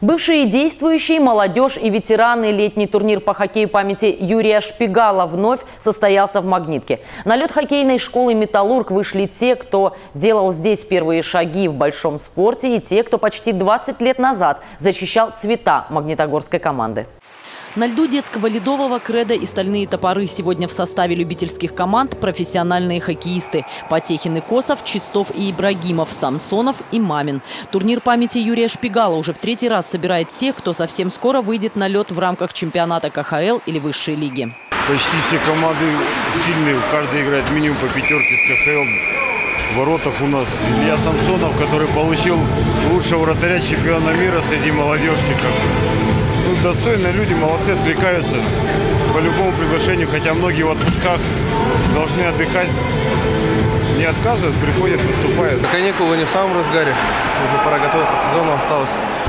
Бывшие и действующие, молодежь и ветераны. Летний турнир по хоккею памяти Юрия Шпигала вновь состоялся в Магнитке. На лед хоккейной школы «Металлург» вышли те, кто делал здесь первые шаги в большом спорте, и те, кто почти 20 лет назад защищал цвета магнитогорской команды. На льду детского ледового «Кредо» и «Стальные топоры» сегодня в составе любительских команд профессиональные хоккеисты. Потехин и Косов, Чистов и Ибрагимов, Самсонов и Мамин. Турнир памяти Юрия Шпигала уже в третий раз собирает тех, кто совсем скоро выйдет на лед в рамках чемпионата КХЛ или высшей лиги. Почти все команды сильные, каждый играет минимум по пятерке с КХЛ. В воротах у нас Илья Самсонов, который получил лучшего вратаря чемпиона мира среди молодежки. Достойные люди, молодцы, отвлекаются по любому приглашению, хотя многие в отпусках должны отдыхать, не отказывают, приходят, выступают. Каникулы не в самом разгаре, уже пора готовиться к сезону, осталось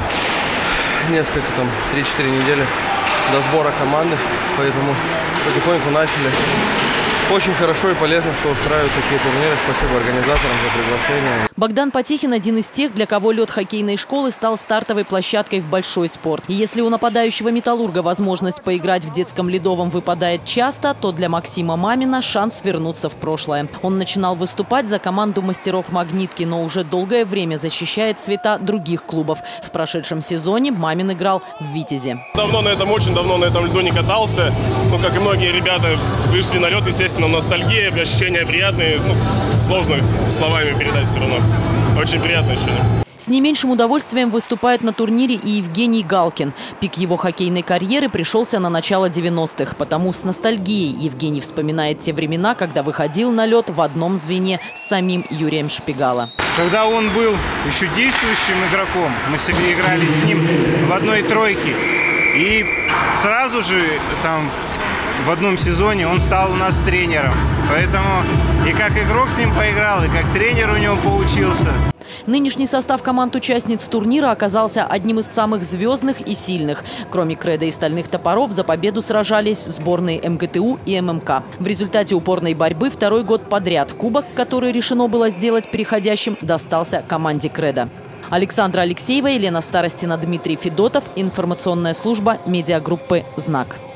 несколько, 3-4 недели до сбора команды, поэтому потихоньку начали. Очень хорошо и полезно, что устраивают такие турниры. Спасибо организаторам за приглашение. Богдан Потехин – один из тех, для кого лед хоккейной школы стал стартовой площадкой в большой спорт. И если у нападающего «Металлурга» возможность поиграть в детском ледовом выпадает часто, то для Максима Мамина шанс вернуться в прошлое. Он начинал выступать за команду мастеров Магнитки, но уже долгое время защищает цвета других клубов. В прошедшем сезоне Мамин играл в «Витязе». Очень давно на этом льду не катался. Ну, как и многие ребята, вышли на лед, естественно, ностальгия, ощущения приятные. Сложно словами передать все равно. Очень приятное ощущение. С не меньшим удовольствием выступает на турнире и Евгений Галкин. Пик его хоккейной карьеры пришелся на начало 90-х. Потому с ностальгией Евгений вспоминает те времена, когда выходил на лед в одном звене с самим Юрием Шпигала. Когда он был еще действующим игроком, мы всегда играли с ним в одной тройке. И сразу же в одном сезоне он стал у нас тренером. Поэтому и как игрок с ним поиграл, и как тренер у него получился. Нынешний состав команд-участниц турнира оказался одним из самых звездных и сильных. Кроме «Кредо» и «Стальных топоров» за победу сражались сборные МГТУ и ММК. В результате упорной борьбы второй год подряд кубок, который решено было сделать переходящим, достался команде «Кредо». Александра Алексеева, Елена Старостина, Дмитрий Федотов. Информационная служба медиагруппы «Знак».